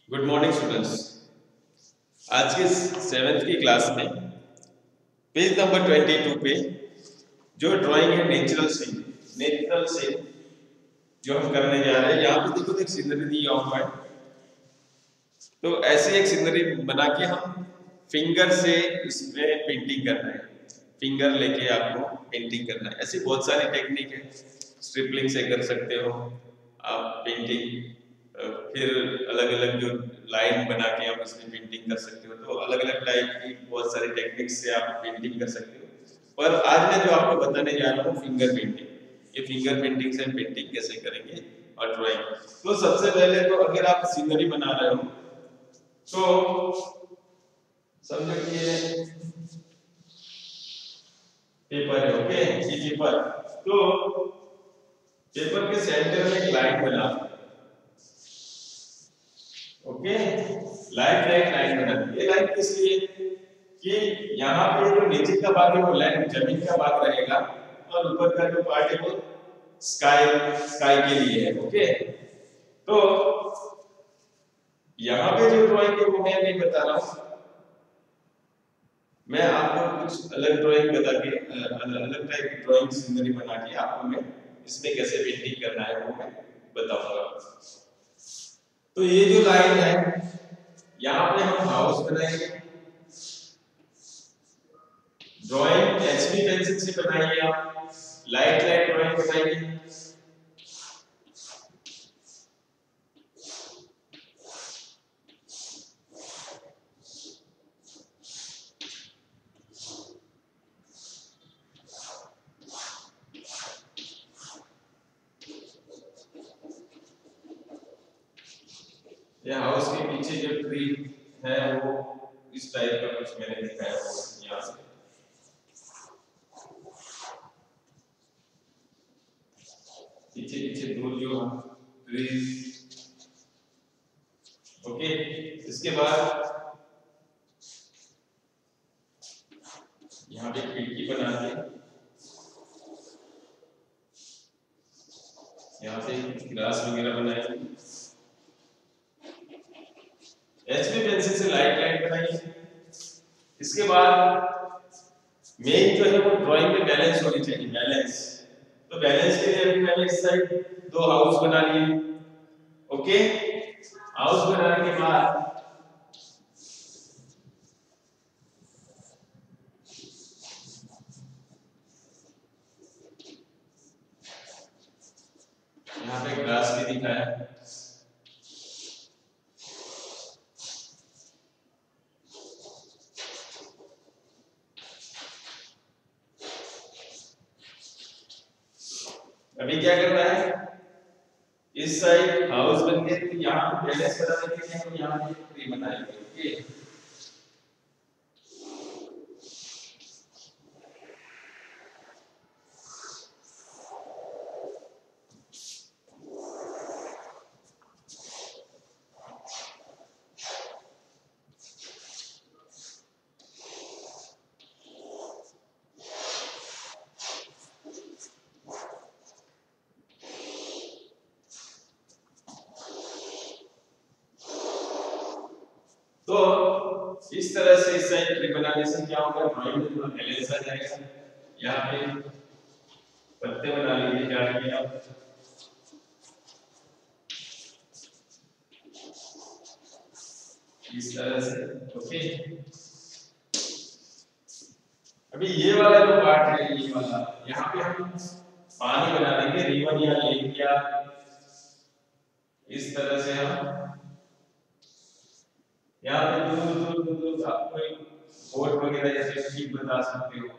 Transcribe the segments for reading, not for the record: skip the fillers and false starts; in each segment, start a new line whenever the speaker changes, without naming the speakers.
Good morning students. आज के seventh की क्लास में पेज नंबर 22 पे जो ड्राइंग है नेचुरल सीन जो हम करने जा रहे हैं, यहाँ पे देखो एक सीनरी दी हुआ है। तो ऐसी एक सीनरी बना के हम फिंगर से इसमें पेंटिंग करना है। फिंगर लेके आपको पेंटिंग करना है। ऐसी बहुत सारी टेक्निक है, स्ट्रिपलिंग से कर सकते हो आप पेंटिंग, फिर अलग अलग जो लाइन बना के आप इसमें पेंटिंग कर सकते हो। तो अलग अलग टाइप की बहुत सारी टेक्निक से आप पेंटिंग कर सकते हो। पर आज मैं जो आपको बताने जा रहा हूँ फिंगर पेंटिंग। ये फिंगर पेंटिंग से पेंटिंग कैसे करेंगे और ड्राइंग। तो सबसे पहले तो अगर आप सीनरी बना रहे हो तो समझो कि ये पेपर है, ओके, ये पेपर। तो पेपर के सेंटर में एक लाइन बना, ओके, लाइन बना दी। ये लाइन किस लिए कि यहाँ पे जो नीचे का भाग है वो लाइन जमीन का भाग रहेगा और ऊपर का जो पार्ट है वो स्काई के लिए है, ओके। तो यहाँ पे जो ड्राइंग है वो मैं नहीं बता रहा हूँ, मैं आपको कुछ अलग ड्राइंग बता के अलग टाइप की ड्राइंग सीनरी बना के आपको मैं इसमें कैसे पेंटिंग करना है वो मैं बताऊंगा। तो ये जो लाइन है यहाँ पे हम हाउस बनाएंगे। ड्राइंग एचबी पेंसिल से बनाइए, आप लाइट ड्राइंग बनाइए। ये हाउस के पीछे जो ट्री है वो इस टाइप का कुछ मैंने दिखाया है यहाँ से। पीछे पीछे दूर जो ट्री, ओके। इसके बाद यहाँ पे खिड़की बना के यहाँ पे ग्लास वगैरह बनाए। एचबी पेंसिल से लाइट बनाइए। इसके बाद मेन जो है वो ड्राइंग में बैलेंस होनी चाहिए, बैलेंस। तो बैलेंस के लिए अभी मैंने इस साइड दो हाउस बना लिए, ओके। हाउस बनाने के बाद यहाँ पे ग्लास भी दिखाया है। अभी क्या करना है, इस साइड हाउस बन गया, तो यहाँ पे बैलेंस बनाने के लिए हम यहाँ पे ट्री बनाएंगे, ओके। तो इस तरह से इस साइड ट्री बनाने से क्या होगा, ड्राइंग में थोड़ा बैलेंस आ जाएगा। यहाँ पे पत्ते बना लीजिए, झाड़ के आप इस तरह से, ओके। अभी ये वाला जो पार्ट है, ये वाला यहाँ पे हम पानी बना देंगे, रिवर या लेक या इस तरह से हम यहाँ पे दूर आप कोई बोट वगैरह जैसे शिप बता सकते हो।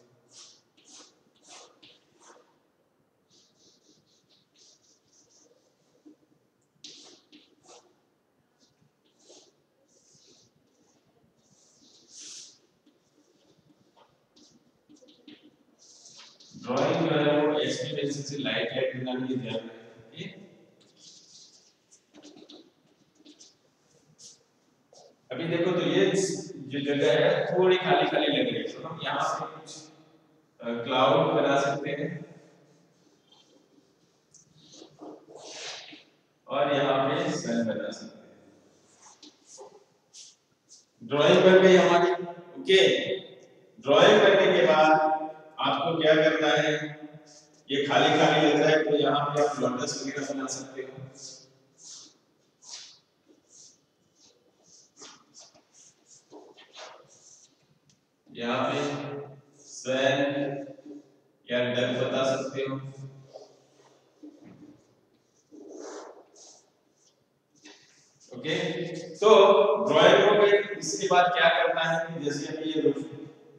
ड्राइंग जो है वो एचबी पेंसिल से लाइट बनाने की ध्यान रखें। अभी देखो तो ये जो जगह है थोड़ी खाली खाली लग रही है, तो हम यहाँ से कुछ क्लाउड बना सकते हैं और यहाँ पे सन बना सकते हैं। ड्राइंग बन गई हमारी। ओके, ड्राइंग करने के बाद आपको क्या करना है, ये खाली खाली लग रहा है तो यहाँ पे आप लोटस वगैरह बना सकते हो। यहाँ पे स्वैन या डक बता सकते हो। ओके, तो ड्राइंग हो गई। इसके बाद क्या करना है कि जैसे अभी ये रूफ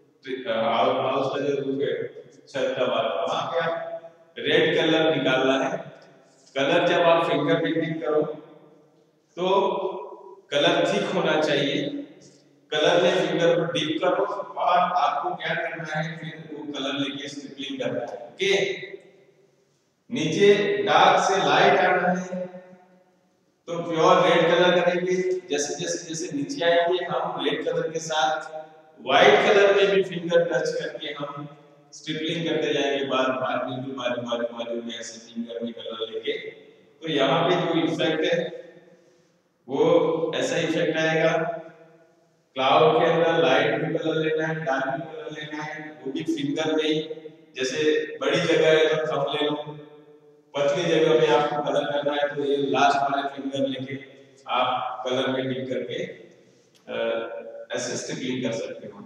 हाउस का जो रूफ है, छत का बार, वहां पे आप रेड कलर निकालना है। कलर जब आप फिंगर पेंटिंग करो तो कलर थिक होना चाहिए। कलर में फिंगर को डीप करो और आपको क्या करना है, फिर वो कलर लेके स्ट्रिपलिंग करना है। ओके, नीचे डार्क से लाइट आना है तो प्योर रेड कलर करेंगे। जैसे जैसे जैसे नीचे आएंगे हम रेड कलर के साथ व्हाइट कलर में भी फिंगर टच करके हम स्ट्रिपलिंग करते जाएंगे, बार बार बिल्कुल बारी बारी बारी में ऐसे फिंगर में कलर लेके। तो यहाँ पे जो इफेक्ट है वो ऐसा इफेक्ट आएगा। क्लाउड के अंदर लाइट भी कलर लेना है, डार्क भी कलर लेना है, वो भी फिंगर में ही। जैसे बड़ी जगह है तो थंब ले लो, पतली जगह पे आपको कलर करना है तो ये लास्ट वाले फिंगर लेके आप कलर में डिप करके ऐसे स्टिपलिंग कर सकते हो।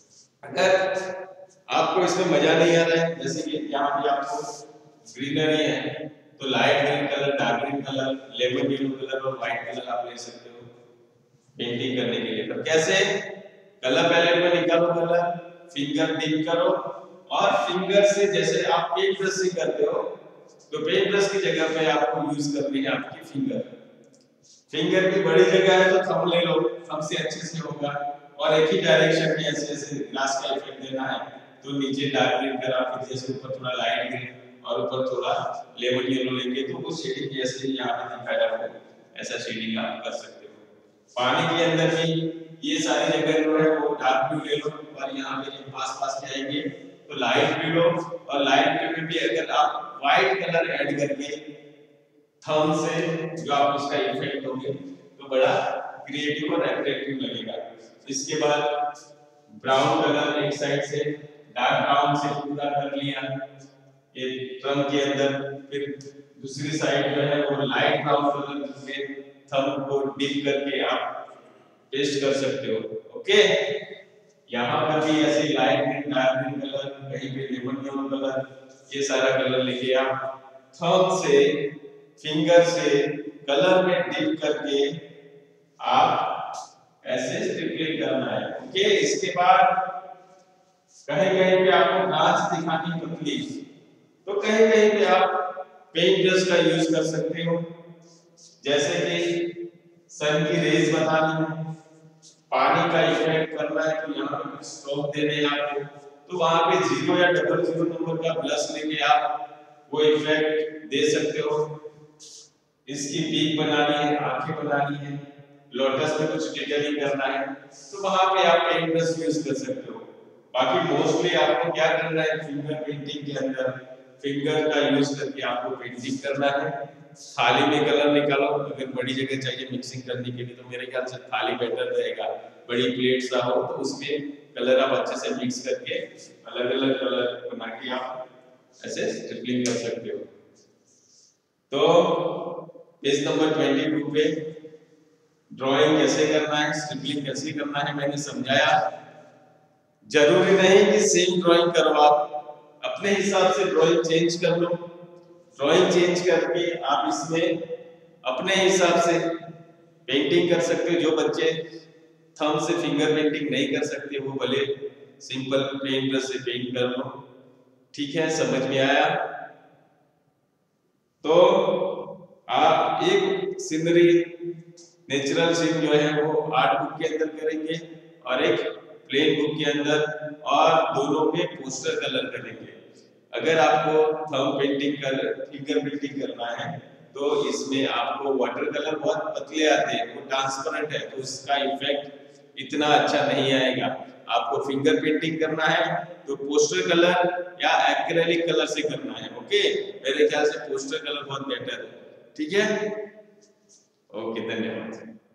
अगर आपको इसमें मजा नहीं आ रहा है, जैसे कि यहाँ पे आपको ग्रीनरी है तो light green colour, dark green colour, lemon yellow colour और व्हाइट कलर आप ले सकते हो पेंटिंग करने के लिए। तो कैसे, कलर पैलेट में निकालो कलर, फिंगर डिप करो और फिंगर से जैसे आप पेंट ब्रश से करते हो तो पेंट ब्रश की जगह पे आपको यूज करनी है आपकी फिंगर। फिंगर की बड़ी जगह है तो थंब ले लो, थंब से अच्छे से होगा। और एक ही डायरेक्शन में ऐसे ऐसे ग्लास का इफेक्ट देना है तो नीचे डार्क ग्रीन करा, फिर जैसे ऊपर थोड़ा लाइट ग्रीन और ऊपर थोड़ा लेमन येलो लेंगे तो वो शेडिंग जैसे यहाँ पे दिखाया है ऐसा शेडिंग आप कर सकते हो। पानी के अंदर भी ये सारी जगह जो है वो डार्क ब्लू ले लो और यहाँ पे जब पास पास में आएंगे तो लाइट ब्लू लो, और लाइट ब्लू में भी अगर आप व्हाइट कलर ऐड करके थंब से जो आप उसका इफेक्ट दोगे तो बड़ा क्रिएटिव और अट्रैक्टिव लगेगा। इसके बाद ब्राउन कलर एक साइड से डार्क ब्राउन से पूरा कर लिया ये ट्रंक के अंदर, फिर दूसरी साइड जो है वो लाइट ब्राउन कलर में थंब को डिप करके आप पेस्ट कर सकते हो। ओके, यहाँ पर भी ऐसे light green, dark green colour, कहीं पे लेमन येलो कलर, ये सारा कलर लेके आप थंब से फिंगर से कलर में डिप करके आप ऐसे स्टिपलिंग करना है। ओके, इसके बाद कहीं कहीं पे आपको गांच दिखानी पतली तो कहीं कहीं पे आप पेंट ब्रश का यूज कर सकते हो। जैसे कि सन की रेज बतानी है, पानी का इफेक्ट करना है तो यहाँ पे कुछ स्ट्रोक देने हैं आपको, तो वहां पे 0 या 00 नंबर का प्लस लेके आप वो इफेक्ट दे सकते हो। इसकी पीक बनानी है, आंखें बनानी है, लोटस में कुछ डिटेलिंग करना है तो वहां पे आप पेंट ब्रश यूज कर सकते हो। बाकी मोस्टली आपको क्या करना है, फिंगर पेंटिंग के अंदर फिंगर का यूज करके आपको पेंटिंग करना है। थाली में कलर निकालो, अगर बड़ी जगह चाहिए मिक्सिंग करने के लिए तो मेरे ख्याल से थाली बेटर रहेगा। बड़ी प्लेट सा हो तो उसमें कलर आप अच्छे से मिक्स करके अलग अलग कलर बना के आप ऐसे स्टिपलिंग कर सकते हो। तो पेज नंबर 22 पे ड्राइंग कैसे करना है, स्टिपलिंग कैसे करना है मैंने समझाया। जरूरी नहीं कि सेम ड्राइंग करो, आप अपने हिसाब से ड्राइंग चेंज कर लो। ड्राइंग चेंज करके आप इसमें अपने हिसाब से पेंटिंग कर सकते हो। जो बच्चे थंब से फिंगर पेंटिंग नहीं कर सकते वो भले सिंपल पेंट ब्रश से पेंट कर लो। ठीक है, समझ में आया? तो आप एक सीनरी नेचुरल सीन जो है वो आर्ट बुक के अंदर करेंगे और एक प्लेन बुक के अंदर, और दोनों में पोस्टर कलर करेंगे। अगर आपको थंब पेंटिंग कर फिंगर पेंटिंग करना है तो इसमें आपको वाटर कलर बहुत पतले आते हैं, वो ट्रांसपेरेंट है तो उसका इफेक्ट इतना अच्छा नहीं आएगा। आपको फिंगर पेंटिंग करना है तो पोस्टर कलर या एक्रेलिक कलर से करना है। ओके, मेरे ख्याल से पोस्टर कलर बहुत बेटर है। ठीक है, ओके, धन्यवाद।